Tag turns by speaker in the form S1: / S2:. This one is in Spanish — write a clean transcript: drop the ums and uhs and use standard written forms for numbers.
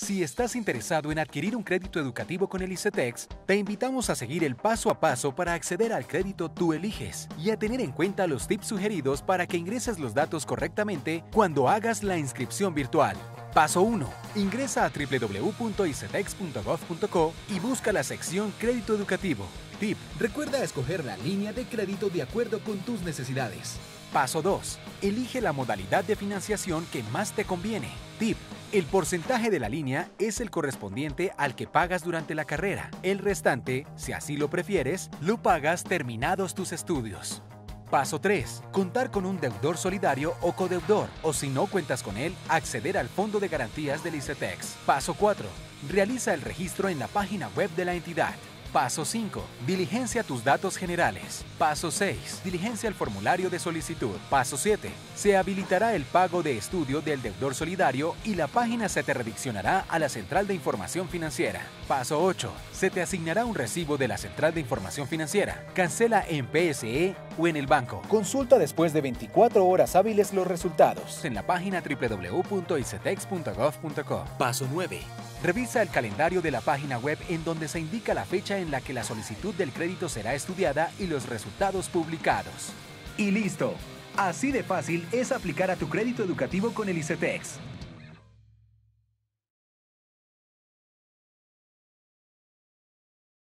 S1: Si estás interesado en adquirir un crédito educativo con el ICETEX, te invitamos a seguir el paso a paso para acceder al crédito tú eliges y a tener en cuenta los tips sugeridos para que ingreses los datos correctamente cuando hagas la inscripción virtual. Paso 1. Ingresa a www.icetex.gov.co y busca la sección Crédito Educativo. Tip.
S2: Recuerda escoger la línea de crédito de acuerdo con tus necesidades.
S1: Paso 2. Elige la modalidad de financiación que más te conviene. Tip. El porcentaje de la línea es el correspondiente al que pagas durante la carrera. El restante, si así lo prefieres, lo pagas terminados tus estudios. Paso 3. Contar con un deudor solidario o codeudor, o si no cuentas con él, acceder al Fondo de Garantías del ICETEX. Paso 4. Realiza el registro en la página web de la entidad. Paso 5. Diligencia tus datos generales. Paso 6. Diligencia el formulario de solicitud. Paso 7. Se habilitará el pago de estudio del deudor solidario y la página se te redireccionará a la Central de Información Financiera. Paso 8. Se te asignará un recibo de la Central de Información Financiera. Cancela en PSE o en el banco. Consulta después de 24 horas hábiles los resultados en la página www.icetex.gov.co. Paso 9. Revisa el calendario de la página web en donde se indica la fecha en la que la solicitud del crédito será estudiada y los resultados publicados. Y listo. Así de fácil es aplicar a tu crédito educativo con el ICETEX.